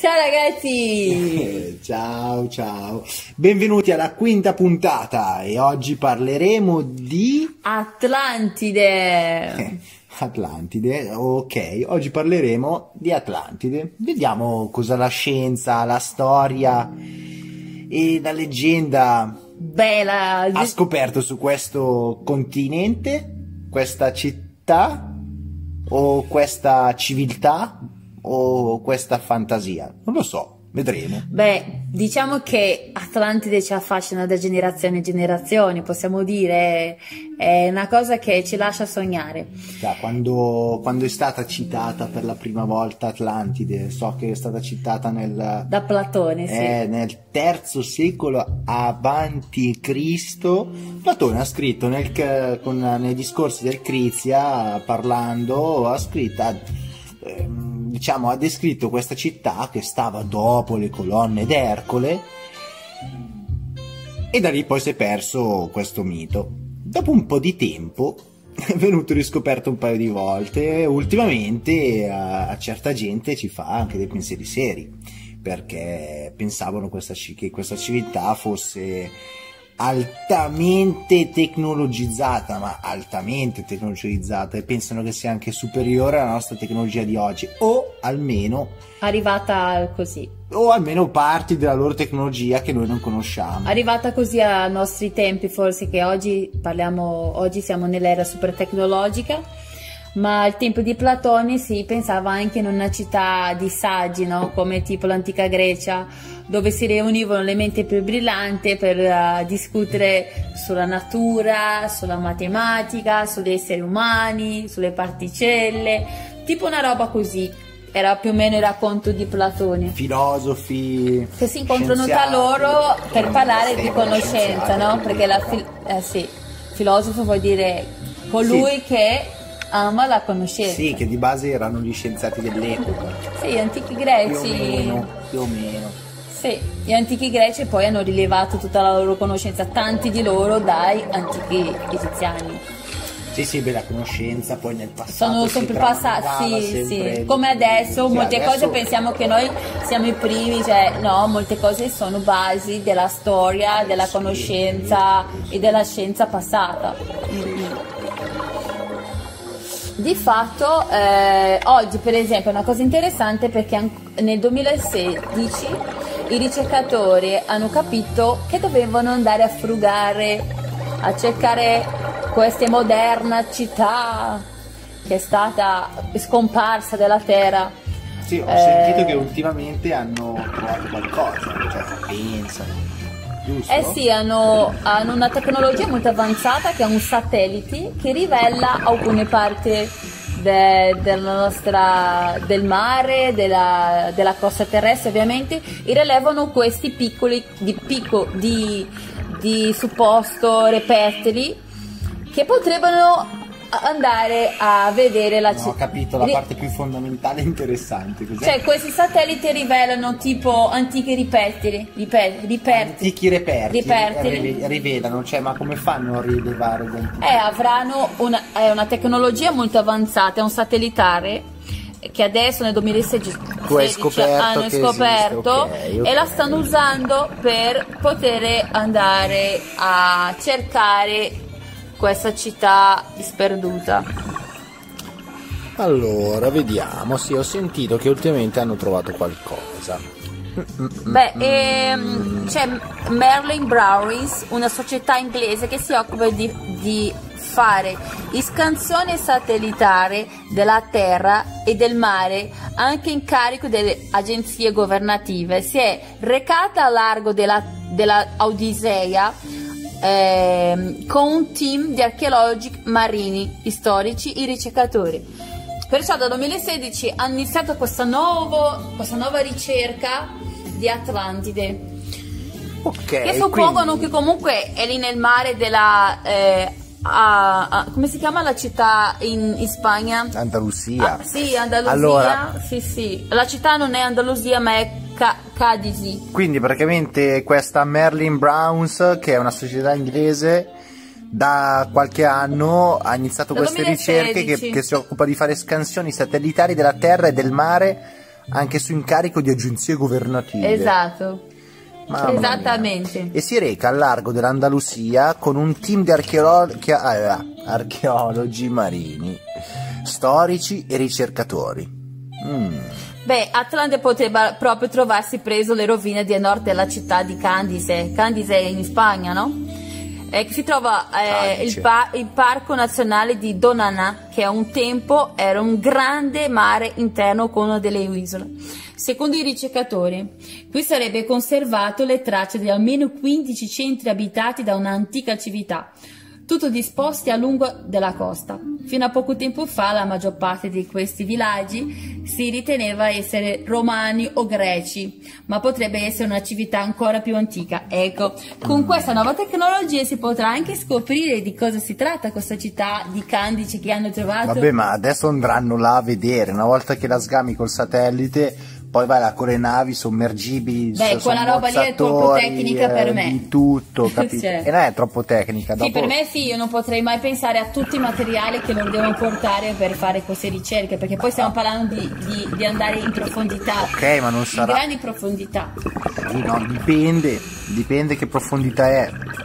Ciao ragazzi! Ciao ciao, benvenuti alla quinta puntata e oggi parleremo di Atlantide! Atlantide, ok, oggi parleremo di Atlantide. Vediamo cosa la scienza, la storia e la leggenda ha scoperto su questo continente, questa città o questa civiltà o questa fantasia, non lo so, vedremo. Beh, diciamo che Atlantide ci affascina da generazione in generazione, possiamo dire, è una cosa che ci lascia sognare. Quando è stata citata per la prima volta Atlantide, so che è stata citata da Platone, sì. Nel III secolo avanti Cristo. Platone ha scritto nei discorsi del Crizia, parlando, ha descritto questa città che stava dopo le colonne d'Ercole, e da lì poi si è perso questo mito. Dopo un po' di tempo è venuto riscoperto un paio di volte e ultimamente a certa gente ci fa anche dei pensieri seri, perché pensavano che questa civiltà fosse altamente tecnologizzata, e pensano che sia anche superiore alla nostra tecnologia di oggi, o almeno arrivata così, o almeno parti della loro tecnologia che noi non conosciamo, arrivata così ai nostri tempi, forse, che oggi siamo nell'era super tecnologica. Ma al tempo di Platone si pensava anche in una città di saggi, no? Come tipo l'antica Grecia, dove si riunivano le menti più brillanti per discutere sulla natura, sulla matematica, sugli esseri umani, sulle particelle, tipo una roba così. Era più o meno il racconto di Platone. Filosofi che si incontrano tra loro per parlare di conoscenza, no? Perché filosofo vuol dire colui che ama la conoscenza. Sì, che di base erano gli scienziati dell'epoca. Sì, gli antichi greci. Più o meno. Sì, gli antichi greci poi hanno rilevato tutta la loro conoscenza, tanti di loro dai antichi egiziani. Sì, beh, la conoscenza poi nel passato sono sempre passati, sì. Come adesso, molte cose pensiamo che noi siamo i primi, cioè no, molte cose sono basi della storia, della conoscenza e della scienza passata. Di fatto oggi, per esempio, è una cosa interessante perché nel 2016 i ricercatori hanno capito che dovevano andare a frugare, a cercare questa moderna città che è stata scomparsa dalla Terra. Sì, ho sentito che ultimamente hanno trovato qualcosa, cioè pensano. Giusto? Sì, hanno una tecnologia molto avanzata che è un satellite che rivela alcune parti del mare, della costa terrestre, ovviamente, e rilevano questi piccoli di supposto repertili che potrebbero andare a vedere la città. Ho capito la parte più fondamentale e interessante. Cos'è? Cioè, questi satelliti rivelano tipo antichi repertili. Antichi reperti rivelano, cioè, ma come fanno a rilevare gli antichi? Avranno una tecnologia molto avanzata, è un satellitare che adesso nel 2016 hanno scoperto, okay. E la stanno usando per poter andare a cercare questa città sperduta. Allora, vediamo. Sì, ho sentito che ultimamente hanno trovato qualcosa. C'è Merlin Browries, una società inglese che si occupa di fare scansione satellitare della terra e del mare anche in carico delle agenzie governative. Si è recata a largo della Odissea con un team di archeologi marini, storici e ricercatori. Perciò dal 2016 hanno iniziato questa nuova ricerca di Atlantide, che suppongono che comunque è lì nel mare della come si chiama la città in Spagna? Andalusia. Sì, Andalusia. Allora, sì. La città non è Andalusia, ma è Cadiz. Quindi praticamente questa Merlin Browns, che è una società inglese, da qualche anno ha iniziato queste 2016. ricerche che si occupa di fare scansioni satellitari della terra e del mare anche su incarico di agenzie governative. Esatto. Mamma Esattamente. mia. E si reca al largo dell'Andalusia con un team di archeologi marini, storici e ricercatori. Beh, Atlante poteva proprio trovarsi preso le rovine di nord della città di Candice. Candice è in Spagna, no? Si trova il Parco Nazionale di Doñana, che a un tempo era un grande mare interno con una delle isole. Secondo i ricercatori, qui sarebbe conservato le tracce di almeno 15 centri abitati da un'antica civiltà, tutto disposti a lungo della costa. Fino a poco tempo fa la maggior parte di questi villaggi si riteneva essere romani o greci, ma potrebbe essere una civiltà ancora più antica. Ecco, con questa nuova tecnologia si potrà anche scoprire di cosa si tratta questa città di Candice che hanno trovato. Vabbè, ma adesso andranno là a vedere, una volta che la sgami col satellite, poi vai là con le navi sommergibili. Beh, quella roba lì è troppo tecnica per me. Di tutto, capito? Cioè. E non è troppo tecnica. Sì, per me sì, io non potrei mai pensare a tutti i materiali che loro devono portare per fare queste ricerche, perché poi stiamo parlando di andare in profondità. Ok, ma non sarà. In grandi profondità. Sì, no, dipende che profondità è.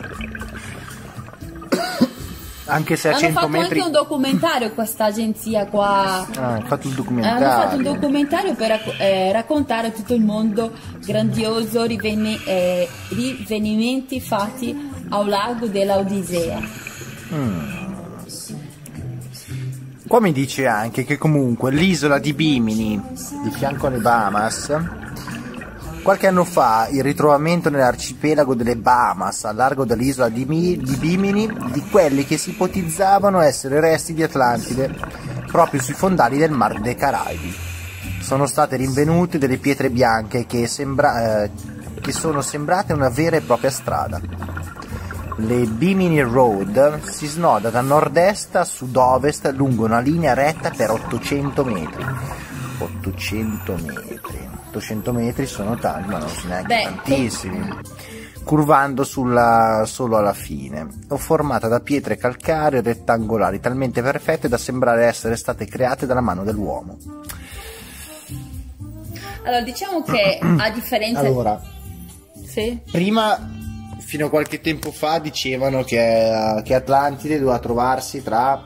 Anche se a 100 fatto metri. anche un documentario questa agenzia qua. Hanno fatto un documentario. Hanno fatto un documentario per raccontare tutto il mondo grandioso, rivenimenti fatti al lago della Odisea. Qua mi dice anche che comunque l'isola di Bimini, di fianco alle Bahamas, qualche anno fa il ritrovamento nell'arcipelago delle Bahamas, a largo dell'isola di Bimini, di quelli che si ipotizzavano essere resti di Atlantide, proprio sui fondali del Mar dei Caraibi. Sono state rinvenute delle pietre bianche che sono sembrate una vera e propria strada. Le Bimini Road si snoda da nord-est a sud-ovest lungo una linea retta per 800 metri. 800 metri sono tanti, ma non sono neanche tantissimi. Curvando solo alla fine, o formata da pietre calcaree rettangolari talmente perfette da sembrare essere state create dalla mano dell'uomo. Allora, diciamo che a differenza. Allora, sì? Prima, fino a qualche tempo fa, dicevano che Atlantide doveva trovarsi tra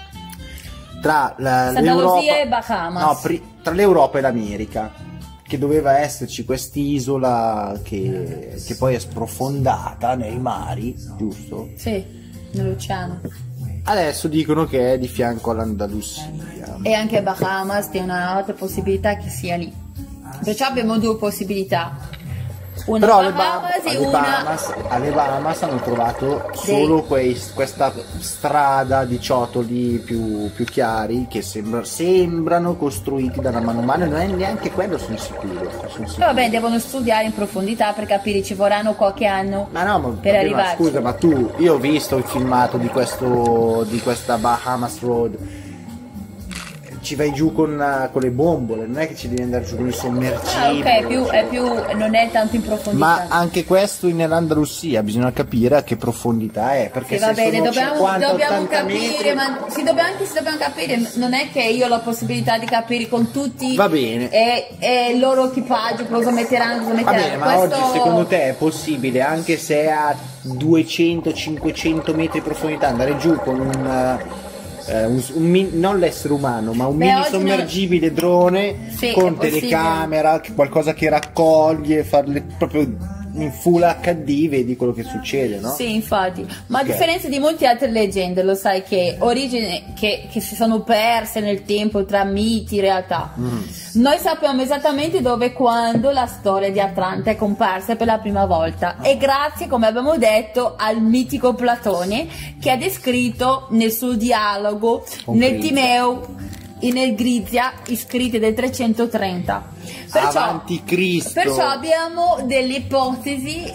l'Europa e Bahamas. No, tra l'Europa e l'America, che doveva esserci quest'isola che poi è sprofondata nei mari, giusto? Sì, nell'oceano. Adesso dicono che è di fianco all'Andalusia. E anche Bahamas c'è un'altra possibilità che sia lì. Perciò abbiamo due possibilità. Una però alle Bahamas hanno trovato solo questa strada di ciottoli più chiari che sembrano costruiti da una mano umana, e non è neanche quello, sono sicuro. Vabbè, devono studiare in profondità per capire, ci vorranno qualche anno per arrivarci. Scusa, ma io ho visto il filmato di questa Bahamas Road. Ci vai giù con le bombole, non è che ci devi andare giù con i sommergibili. È più non è tanto in profondità. Ma anche questo nell'Andalusia bisogna capire a che profondità è, perché sì, va bene, dobbiamo capire, metri... ma dobbiamo capire, non è che io ho la possibilità di capire con tutti. Va bene. E il loro equipaggio cosa metteranno. Va bene, ma oggi secondo te è possibile, anche se è a 200-500 metri di profondità, andare giù con non l'essere umano, ma un mini sommergibile drone con telecamera, qualcosa che raccoglie, farle proprio in full HD, vedi quello che succede, no? Sì, infatti, ma a differenza di molte altre leggende, lo sai, che origini che si sono perse nel tempo tra miti e realtà. Noi sappiamo esattamente dove e quando la storia di Atlante è comparsa per la prima volta, e grazie, come abbiamo detto, al mitico Platone, che ha descritto nel suo dialogo nel Timeo e nel Grizia, iscritti del 330. Avanti Cristo. Perciò abbiamo delle ipotesi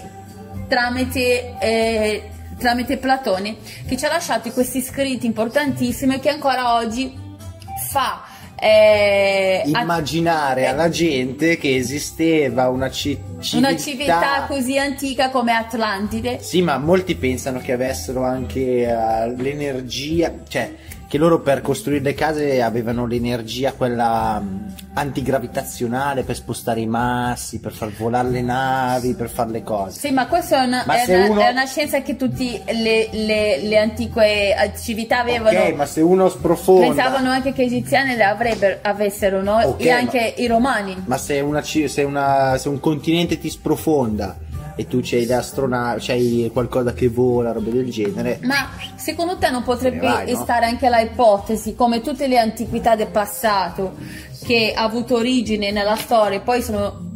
tramite Platone, che ci ha lasciato questi scritti importantissimi che ancora oggi fa immaginare alla gente che esisteva una civiltà così antica come Atlantide. Sì, ma molti pensano che avessero anche l'energia, cioè che loro per costruire le case avevano l'energia quella antigravitazionale per spostare i massi, per far volare le navi, per fare le cose. Sì, ma questa è una scienza che tutte le antiche civiltà avevano. Ok, ma se uno sprofonda, pensavano anche che gli egiziani le avessero, no? Okay, e anche i romani. Ma se un continente ti sprofonda e tu c'hai le astronavi, c'hai qualcosa che vola, roba del genere. Ma secondo te non potrebbe stare anche la ipotesi, come tutte le antichità del passato, che ha avuto origine nella storia, poi sono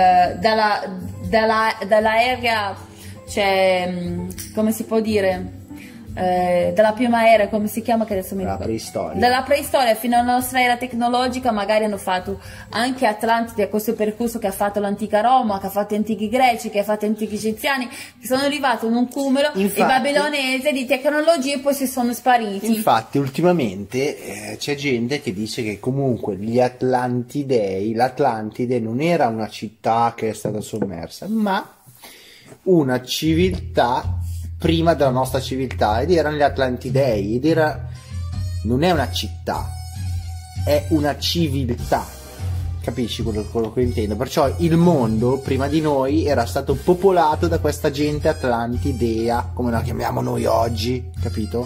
dall'era, cioè, come si può dire? Dalla prima era, come si chiama, che adesso mi ricordo, dalla preistoria fino alla nostra era tecnologica, magari hanno fatto anche Atlantide, questo percorso che ha fatto l'antica Roma, che ha fatto gli antichi greci, che ha fatto gli antichi egiziani, che sono arrivati in un cumulo i babilonese di tecnologie e poi si sono spariti. Infatti ultimamente c'è gente che dice che comunque l'Atlantide non era una città che è stata sommersa, ma una civiltà prima della nostra civiltà, ed erano gli Atlantidei, non è una città, è una civiltà, capisci quello che intendo? Perciò il mondo prima di noi era stato popolato da questa gente atlantidea, come la chiamiamo noi oggi, capito?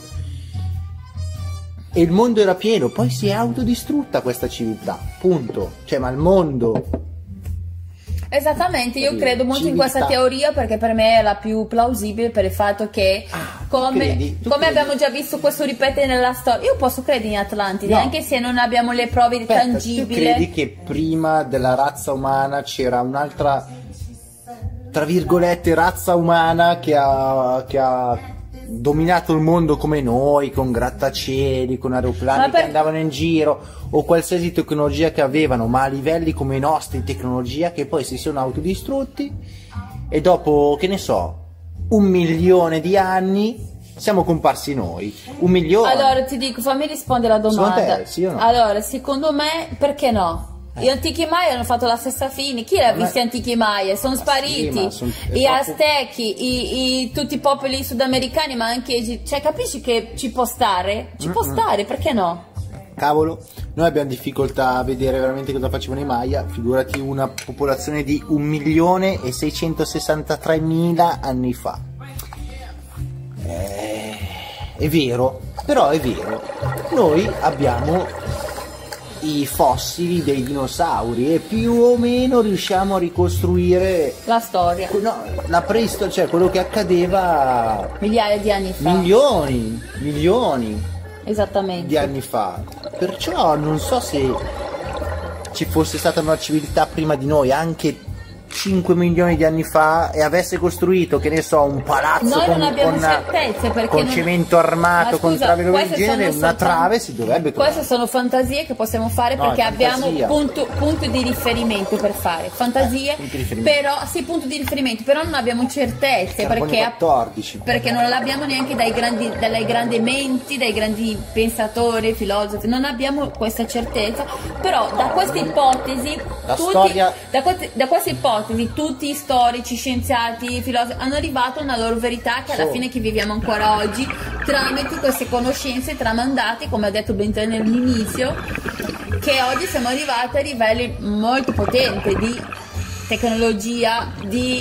E il mondo era pieno, poi si è autodistrutta questa civiltà, punto. Cioè, ma il mondo... Esattamente, io credo molto in questa teoria, perché per me è la più plausibile, per il fatto che come abbiamo già visto questo ripetere nella storia, io posso credere in Atlantide, anche se non abbiamo le prove tangibili. Tu credi che prima della razza umana c'era un'altra, tra virgolette, razza umana che ha dominato il mondo come noi, con grattacieli, con aeroplani che andavano in giro, o qualsiasi tecnologia che avevano, ma a livelli come i nostri tecnologia, che poi si sono autodistrutti e dopo, che ne so, 1 milione di anni siamo comparsi noi. 1 milione. Allora ti dico, fammi rispondere alla domanda. Secondo te, sì o no? Allora, secondo me, perché no? Gli antichi Maya hanno fatto la stessa fine. Chi l'ha visto gli antichi Maya? Sono spariti. Gli Aztechi, tutti i popoli sudamericani, ma anche, cioè, capisci che ci può stare? Ci può stare, perché no? Cavolo, noi abbiamo difficoltà a vedere veramente cosa facevano i Maya, figurati una popolazione di 1.663.000 anni fa. È vero, però è vero. Noi abbiamo i fossili dei dinosauri e più o meno riusciamo a ricostruire la storia, la preistoria, cioè quello che accadeva migliaia di anni fa, milioni esattamente di anni fa. Perciò non so se ci fosse stata una civiltà prima di noi, anche 5 milioni di anni fa, e avesse costruito, che ne so, un palazzo con cemento armato, con trave del genere, una trave si dovrebbe trovare. Queste sono fantasie che possiamo fare, perché abbiamo punti di riferimento per fare fantasie, però sì, punto di riferimento, però non abbiamo certezze, perché non l'abbiamo neanche dalle grandi menti, dai grandi pensatori, filosofi, non abbiamo questa certezza. Però da queste ipotesi tutti i storici, scienziati, filosofi hanno arrivato a una loro verità, che alla fine che viviamo ancora oggi tramite queste conoscenze tramandate, come ha detto Bentone all'inizio, che oggi siamo arrivati a livelli molto potenti di tecnologia, di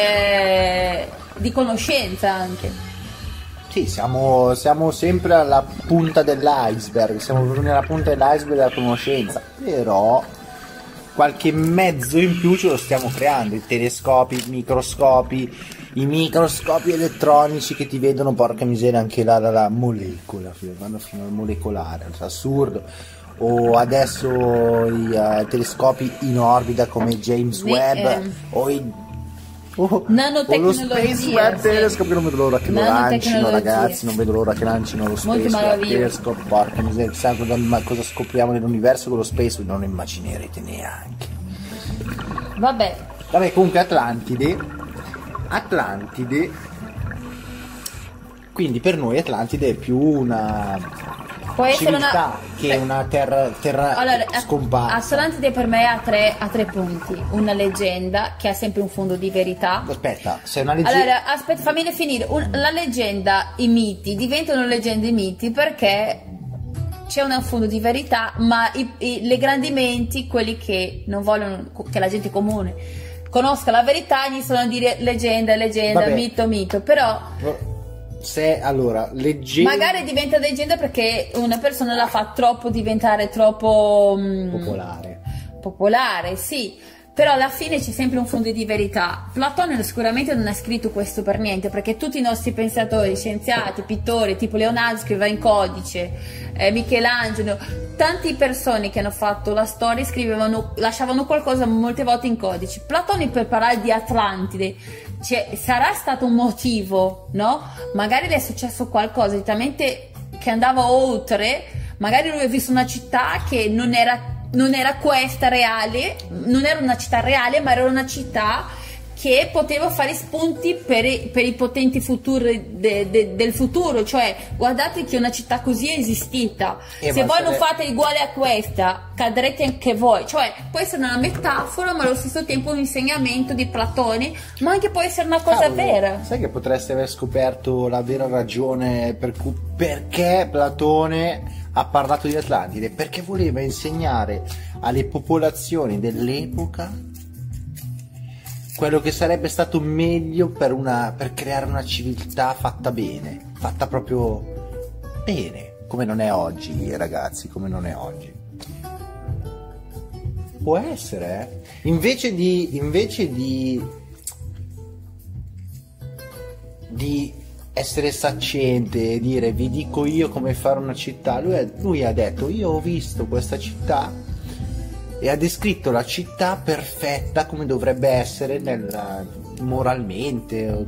conoscenza anche. Sì, siamo sempre alla punta dell'iceberg, siamo proprio nella punta dell'iceberg della conoscenza, però qualche mezzo in più ce lo stiamo creando, i telescopi, i microscopi elettronici che ti vedono, porca miseria, anche la molecola, vanno fino al molecolare, è assurdo. O adesso i telescopi in orbita come James Webb o lo Space Web Telescope, non vedo l'ora che lo lancino, ragazzi, non vedo l'ora che lancino lo Space Web Telescope, porca miseria, chissà cosa scopriamo nell'universo con lo Space Web, non immaginerete neanche. Vabbè, comunque Atlantide, quindi per noi Atlantide è più una civiltà che una terra scomparsa. Atlantide per me ha tre punti: una leggenda che ha sempre un fondo di verità. Aspetta, se è una leggenda, allora aspetta, fammi finire. La leggenda, i miti diventano leggende e miti perché c'è un fondo di verità, ma le grandi menti, quelli che non vogliono che la gente comune conosca la verità, iniziano a dire leggenda, Vabbè. mito, però se allora leggenda magari diventa leggenda perché una persona la fa troppo diventare troppo popolare, sì, però alla fine c'è sempre un fondo di verità. Platone sicuramente non ha scritto questo per niente, perché tutti i nostri pensatori, scienziati, pittori, tipo Leonardo scriveva in codice, Michelangelo, tante persone che hanno fatto la storia scrivevano, lasciavano qualcosa molte volte in codice. Platone, per parlare di Atlantide, cioè, sarà stato un motivo, no? Magari le è successo qualcosa di talmente che andava oltre, magari lui ha visto una città che non era questa reale, non era una città reale, ma era una città che poteva fare spunti per i potenti futuri del futuro, cioè guardate che una città così è esistita, se voi non fate uguale a questa cadrete anche voi, cioè può essere una metafora ma allo stesso tempo un insegnamento di Platone, ma anche può essere una cosa vera. Sai che potresti aver scoperto la vera ragione perché Platone ha parlato di Atlantide? Perché voleva insegnare alle popolazioni dell'epoca quello che sarebbe stato meglio per creare una civiltà fatta bene, fatta proprio bene, come non è oggi, ragazzi, come non è oggi. Può essere, invece di essere saccente e dire vi dico io come fare una città, lui ha detto io ho visto questa città e ha descritto la città perfetta come dovrebbe essere moralmente,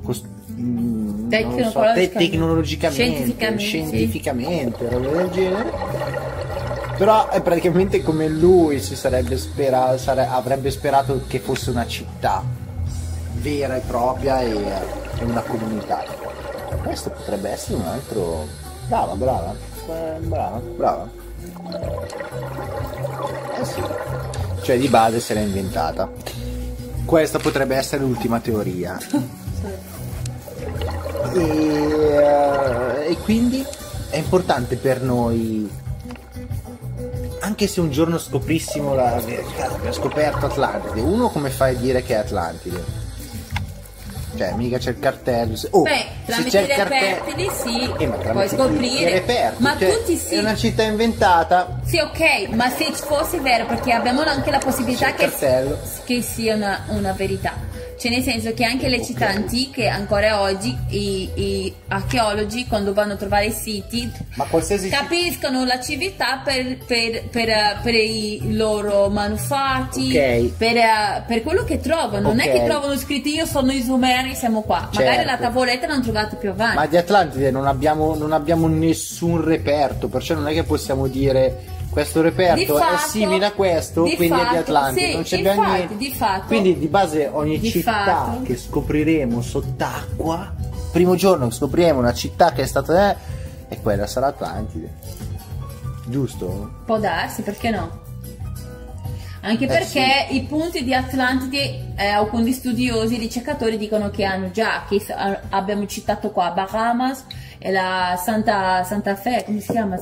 tecnologicamente, scientificamente, roba del genere. Però è praticamente come lui avrebbe sperato che fosse una città vera e propria e una comunità. Questo potrebbe essere un altro. Brava. Sì. Cioè di base se l'è inventata. Questa potrebbe essere l'ultima teoria. E quindi è importante per noi, anche se un giorno scoprissimo la verità, abbiamo scoperto Atlantide, uno come fai a dire che è Atlantide? Cioè mica c'è il cartello. Tramite i reperti sì, puoi scoprire, ma cioè, tutti sì, è una città inventata. Sì, ok, ma se fosse vero, perché abbiamo anche la possibilità che sia una verità, cioè nel senso che anche le città antiche ancora oggi i archeologi quando vanno a trovare i siti capiscono la civiltà per i loro manufatti, per quello che trovano, non è che trovano scritto io sono i Sumeri, siamo qua, magari la tavoletta l'hanno trovata più avanti. Ma di Atlantide non abbiamo nessun reperto, perciò non è che possiamo dire questo reperto è simile a questo, quindi è di Atlantide, non c'è niente. Quindi di base ogni città che scopriremo sott'acqua, primo giorno scopriremo una città che è stata e quella sarà Atlantide, giusto? Può darsi, perché no? Anche perché i punti di Atlantide alcuni studiosi, ricercatori dicono che hanno già, che abbiamo citato qua Bahamas e la Santa Fe, come si chiama?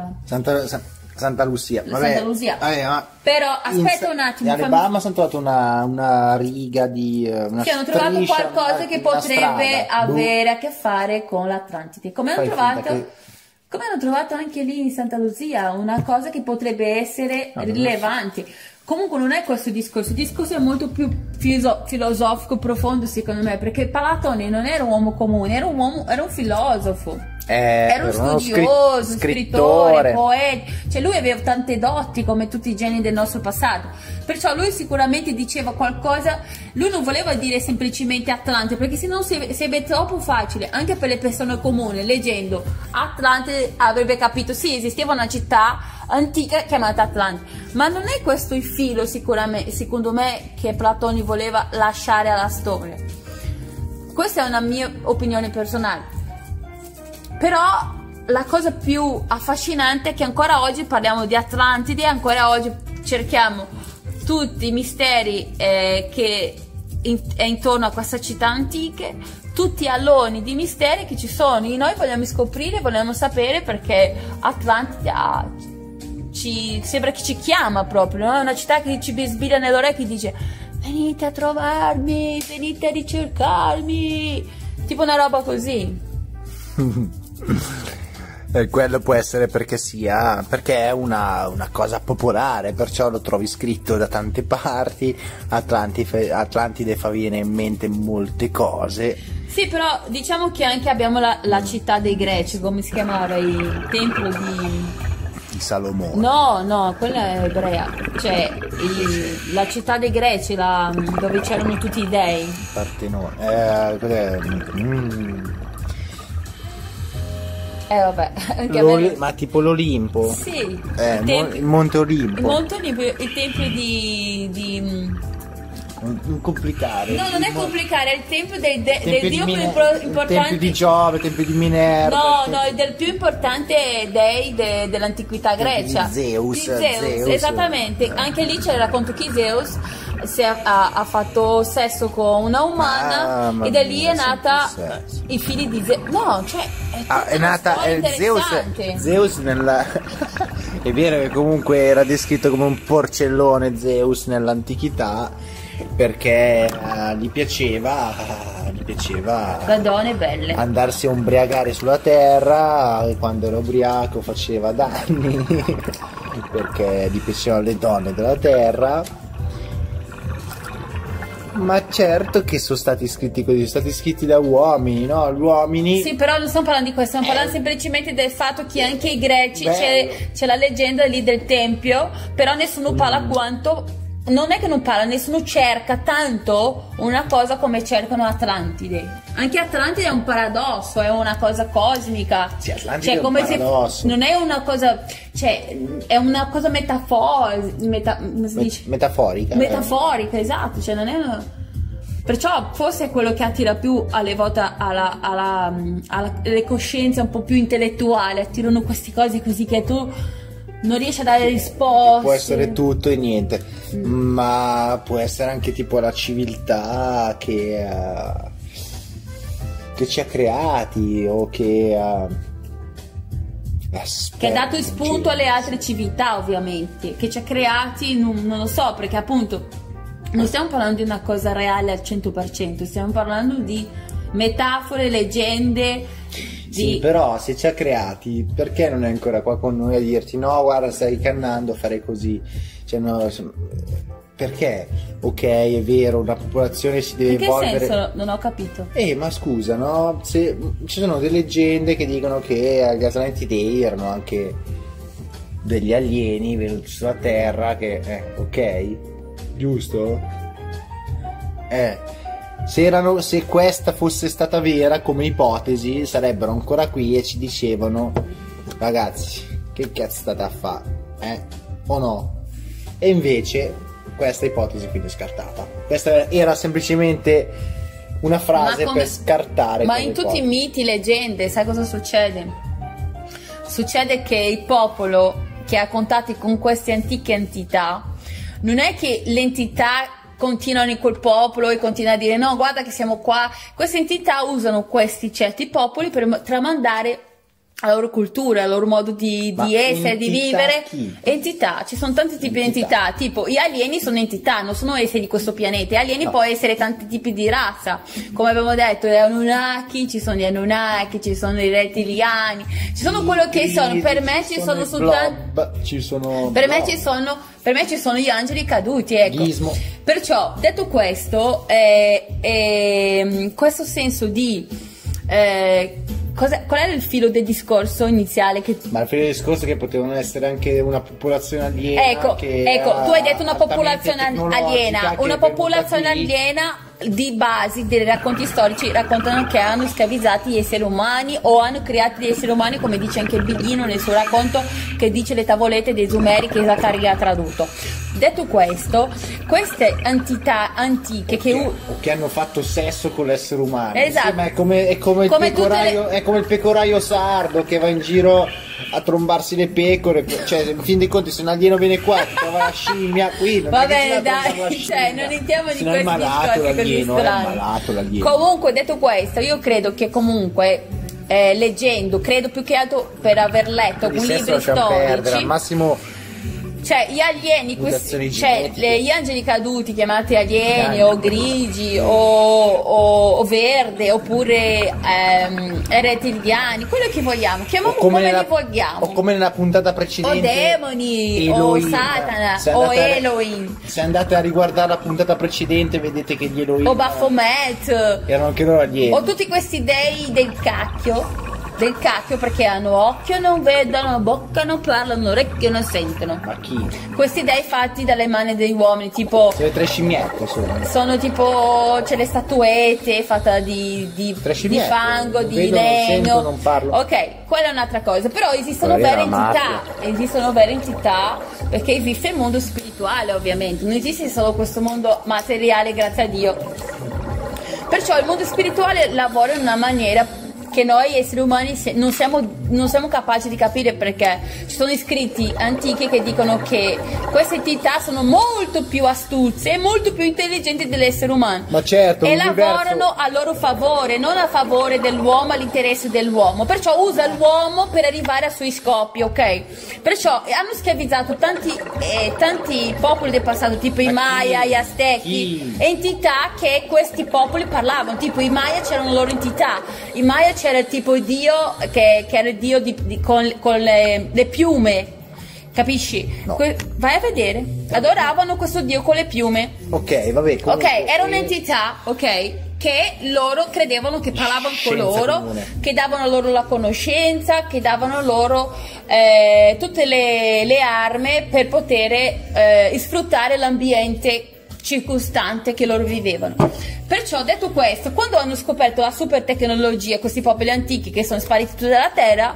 Santa Lucia. Santa Lucia. Però aspetta un attimo. Alle Bahamas hanno trovato una riga di una hanno trovato qualcosa che potrebbe avere a che fare con l'Atlantide. Come hanno trovato anche lì in Santa Lucia una cosa che potrebbe essere rilevante. Comunque non è questo il discorso è molto più filosofico, profondo secondo me, perché Platone non era un uomo comune, era un filosofo. Era un studioso, scrittore, poeta, cioè lui aveva tante doti come tutti i geni del nostro passato, perciò lui sicuramente diceva qualcosa, lui non voleva dire semplicemente Atlantide, perché sennò sarebbe troppo facile anche per le persone comuni, leggendo Atlantide avrebbe capito sì, esisteva una città antica chiamata Atlantide, ma non è questo il filo sicuramente, secondo me, che Platone voleva lasciare alla storia. Questa è una mia opinione personale. Però la cosa più affascinante è che ancora oggi parliamo di Atlantide, ancora oggi cerchiamo tutti i misteri che è intorno a questa città antica, tutti gli aloni di misteri che ci sono, e noi vogliamo scoprire, vogliamo sapere perché Atlantide sembra che ci chiama proprio, no? È una città che ci bisbiglia nell'orecchio e dice venite a trovarmi, venite a ricercarmi, tipo una roba così. Quello può essere perché è una cosa popolare, perciò lo trovi scritto da tante parti. Atlantide fa venire in mente molte cose. Sì, però diciamo che anche abbiamo la città dei Greci, come si chiamava, il templo di Salomone. No, quella è ebrea, cioè la città dei Greci, dove c'erano tutti i dei. Partenone. Vabbè, anche ma tipo l'Olimpo? Sì, il Monte Olimpo. Il Monte Olimpo, il tempio di non complicare. No, non è complicare, è il tempio del dio più importante. Il tempio di Giove, il tempio di Minerva. No, è del più importante dei dell'antichità Grecia. Zeus. Esattamente. Anche lì c'è il racconto che Zeus ha fatto sesso con una umana e da lì è nata i figli di Zeus. No, cioè è nata Zeus nella è vero che comunque era descritto come un porcellone Zeus nell'antichità, perché gli piaceva le donne belle, andarsi a ubriacare sulla terra, e quando era ubriaco faceva danni perché gli piacevano le donne della terra. Ma certo che sono stati scritti così, sono stati scritti da uomini, no? Gli uomini. Sì, però non stiamo parlando di questo, stiamo parlando semplicemente del fatto che anche i greci c'è la leggenda lì del tempio, però nessuno parla quanto. Non è che non parla, nessuno cerca tanto una cosa come cercano Atlantide. Anche Atlantide è un paradosso, è una cosa cosmica. Sì, Atlantide è un paradosso. Non è una cosa, cioè, è una cosa metaforica. Metaforica, esatto. Cioè, non è perciò forse è quello che attira più alle volte alle coscienze un po' più intellettuali, attirano queste cose così che tu non riesci a dare risposte. Può essere tutto e niente, ma può essere anche tipo la civiltà che ci ha creati, o che ha dato spunto alle altre civiltà, ovviamente, che ci ha creati, non lo so, perché appunto non stiamo parlando di una cosa reale al 100%, stiamo parlando di metafore, leggende. Sì, però se ci ha creati, perché non è ancora qua con noi a dirti no, guarda, stai cannando, fare così? Cioè, no, perché? Ok, è vero, una popolazione si deve evolvere. In che senso? Non ho capito. Ma scusa, no? Ci sono delle leggende che dicono che gli Atlantidi erano anche degli alieni venuti sulla Terra, che ok? Giusto? Se questa fosse stata vera come ipotesi, sarebbero ancora qui e ci dicevano ragazzi, che cazzo state a fare? O no? E invece questa ipotesi quindi è scartata. Questa era semplicemente una frase per scartare. Ma in tutti i miti, leggende, sai cosa succede? Succede che il popolo che ha contatti con queste antiche entità, non è che l'entità continuano in quel popolo e continua a dire no, guarda che siamo qua. Queste entità usano questi certi popoli per tramandare la loro cultura, il loro modo di essere, di vivere. Entità, ci sono tanti tipi di entità, tipo gli alieni sono entità, non sono esseri di questo pianeta. Gli alieni può essere tanti tipi di razza, come abbiamo detto, gli Anunnaki, ci sono i rettiliani, ci sono quello che sono. Per me ci sono soltanto per me ci sono gli angeli caduti, ecco. Gizmo. Perciò, detto questo, questo senso di qual era il filo del discorso iniziale? Ma il filo del discorso è che potevano essere anche una popolazione aliena. Ecco, tu hai detto una popolazione aliena. Una popolazione aliena di basi dei racconti storici raccontano che hanno schiavizzato gli esseri umani o hanno creato gli esseri umani, come dice anche il Biglino nel suo racconto che dice le tavolette dei Sumeri, che Zaccaria ha tradotto. Detto questo, queste entità antiche che hanno fatto sesso con l'essere umano. Esatto. Sì, ma è come il pecoraio sardo che va in giro a trombarsi le pecore. Cioè, in fin dei conti, se un alieno viene qua ti trova la scimmia qui, non va bene, dai, cioè non entriamo di questi discorsi così strani. Comunque, detto questo, io credo che comunque leggendo, credo più che altro per aver letto alcuni libri storici, al massimo Cioè gli alieni, gli angeli caduti chiamati alieni o grigi o verde oppure rettiliani, quello che vogliamo, chiamiamo come li vogliamo. O come nella puntata precedente, o demoni, Elohim, o Satana, o Elohim. Se andate a riguardare la puntata precedente vedete che gli Elohim o Baphomet erano anche loro alieni. O tutti questi dei del cacchio perché hanno occhio non vedono, bocca non parlano, orecchio non sentono. Ma chi? Questi dei fatti dalle mani degli uomini, tipo le tre scimmiette sono tipo, c'è le statuette fatte di fango, di legno. Non parlo. Ok, quella è un'altra cosa, però esistono vere entità, perché esiste il mondo spirituale, ovviamente non esiste solo questo mondo materiale, grazie a Dio. Perciò il mondo spirituale lavora in una maniera che noi esseri umani non siamo capaci di capire, perché ci sono scritti antichi che dicono che queste entità sono molto più astuzie e molto più intelligenti dell'essere umano. Ma certo, e lavorano a loro favore, non a favore dell'uomo, all'interesse dell'uomo. Perciò usa l'uomo per arrivare ai suoi scopi, ok? Perciò hanno schiavizzato tanti popoli del passato, tipo i Maya, gli Aztechi, entità che questi popoli parlavano. Tipo i Maya c'erano loro entità. I Maya c'era il tipo Dio che era il Dio con le piume, capisci? No. Vai a vedere, adoravano questo Dio con le piume. Ok, vabbè, comunque, ok, era un'entità, ok, che loro credevano che parlavano con loro, comune, che davano loro la conoscenza, che davano loro tutte le armi per poter sfruttare l'ambiente circostante che loro vivevano. Perciò, detto questo, quando hanno scoperto la super tecnologia, questi popoli antichi che sono spariti dalla terra,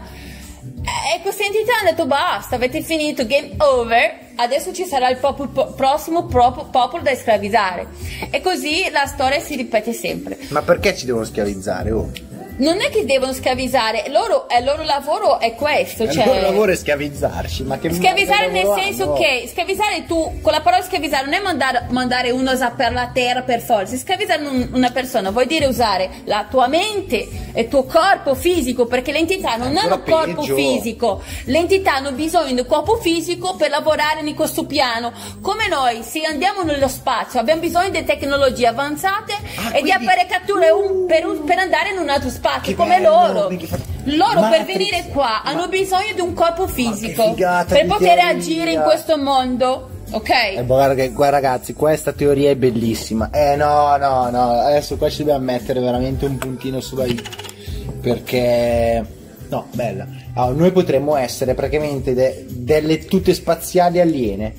queste entità hanno detto basta, avete finito, game over, adesso ci sarà il prossimo popolo da schiavizzare, e così la storia si ripete sempre. Ma perché ci devono schiavizzare? Non è che devono schiavizzare, il loro lavoro è questo. Il loro lavoro è schiavizzarci, ma che schiavizzare nel senso che schiavizzare, tu con la parola schiavizzare non è mandare uno per la terra per forza. Schiavizzare una persona vuol dire usare la tua mente e il tuo corpo fisico, perché l'entità non hanno un corpo fisico, l'entità hanno bisogno del corpo fisico per lavorare in questo piano. Come noi, se andiamo nello spazio abbiamo bisogno di tecnologie avanzate e di apparecchiature per andare in un altro spazio. Come loro per venire qua hanno bisogno di un corpo fisico per poter agire in questo mondo, ok? Guarda ragazzi, questa teoria è bellissima. No, adesso qua ci dobbiamo mettere veramente un puntino sulla i, perché no, bella. Allora, noi potremmo essere praticamente delle tute spaziali aliene.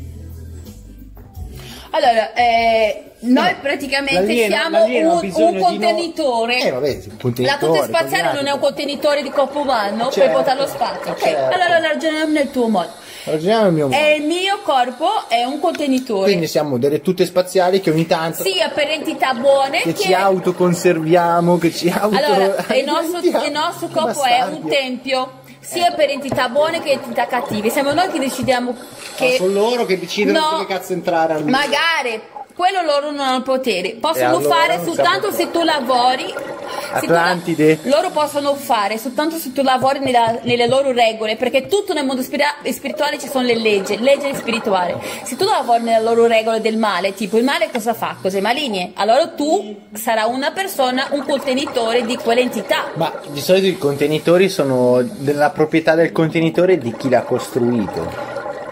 Allora, noi praticamente siamo un contenitore. La tuta spaziale non è un contenitore di corpo umano, per portare allo spazio. Okay. Allora ragioniamo nel tuo modo. Ragioniamo nel mio modo. E il mio corpo è un contenitore. Quindi siamo delle tute spaziali che ogni tanto, sia per entità buone che ci autoconserviamo, Allora, il nostro corpo è un tempio, sia per entità buone che entità cattive. Siamo noi che decidiamo che sono loro che decidono che cazzo entrare. Magari quello loro non hanno potere, possono fare soltanto se tu lavori. Atlantide. Loro possono fare soltanto se tu lavori nelle loro regole, perché tutto nel mondo spirituale ci sono le leggi spirituali. Se tu lavori nelle loro regole del male, tipo il male cosa fa? Cose maligne, allora tu sarai una persona, un contenitore di quell'entità. Ma di solito i contenitori sono della proprietà del contenitore di chi l'ha costruito.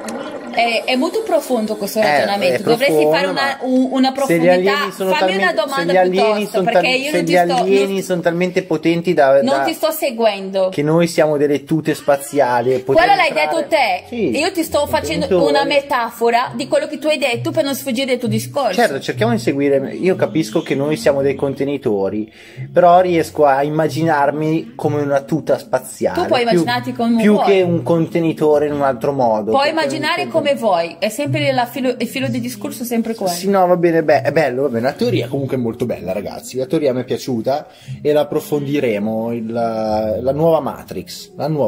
È molto profondo questo ragionamento, dovresti fare una profondità. Fammi una domanda piuttosto, perché io non ti sto... Se gli alieni sono talmente potenti non ti sto seguendo. Che noi siamo delle tute spaziali. Quello l'hai detto te. Sì, io ti sto facendo una metafora di quello che tu hai detto per non sfuggire del tuo discorso. Certo, cerchiamo di seguire. Io capisco che noi siamo dei contenitori, però riesco a immaginarmi come una tuta spaziale. Tu puoi immaginarti come più che un contenitore in un altro modo. Puoi immaginare come vuoi, è sempre il filo di discorso, sempre quello. Sì, no, va bene, è bello, va bene. La teoria comunque è molto bella, ragazzi. La teoria mi è piaciuta e la approfondiremo. La nuova Matrix.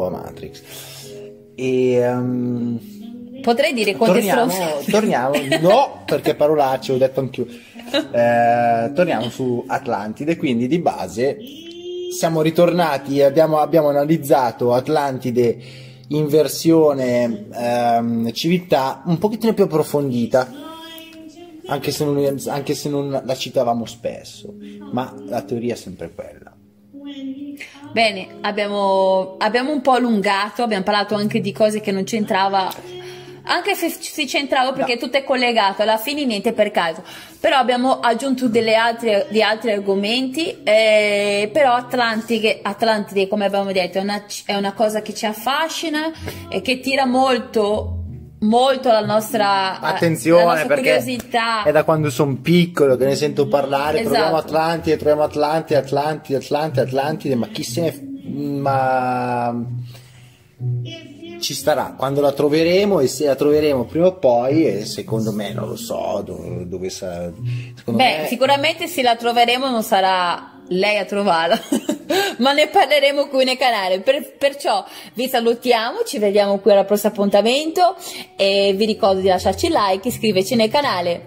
E potrei dire torniamo, no, perché parolacce, ho detto anch'io. Torniamo su Atlantide, quindi di base siamo ritornati, abbiamo analizzato Atlantide in versione civiltà un pochettino più approfondita, anche se non la citavamo spesso, ma la teoria è sempre quella. Bene, abbiamo un po' allungato, abbiamo parlato anche di cose che non c'entrava, anche se si c'entrava perché tutto è collegato, alla fine niente per caso, però abbiamo aggiunto di altri argomenti, però Atlantide, come abbiamo detto, è una cosa che ci affascina e che tira molto la nostra attenzione, perché curiosità. È da quando sono piccolo che ne sento parlare. Esatto. Troviamo Atlantide, ma chi se ne ma ci starà quando la troveremo, e se la troveremo prima o poi, e secondo me non lo so dove sarà. Sicuramente se la troveremo non sarà lei a trovarla, ma ne parleremo qui nel canale. Perciò vi salutiamo, ci vediamo qui al prossimo appuntamento e vi ricordo di lasciarci like, iscriverci nel canale.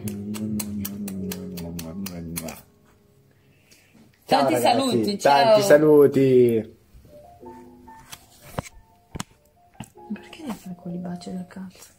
Ciao, Tanti ragazzi, saluti, ciao. Tanti saluti. Perché devi fare quei baci del cazzo?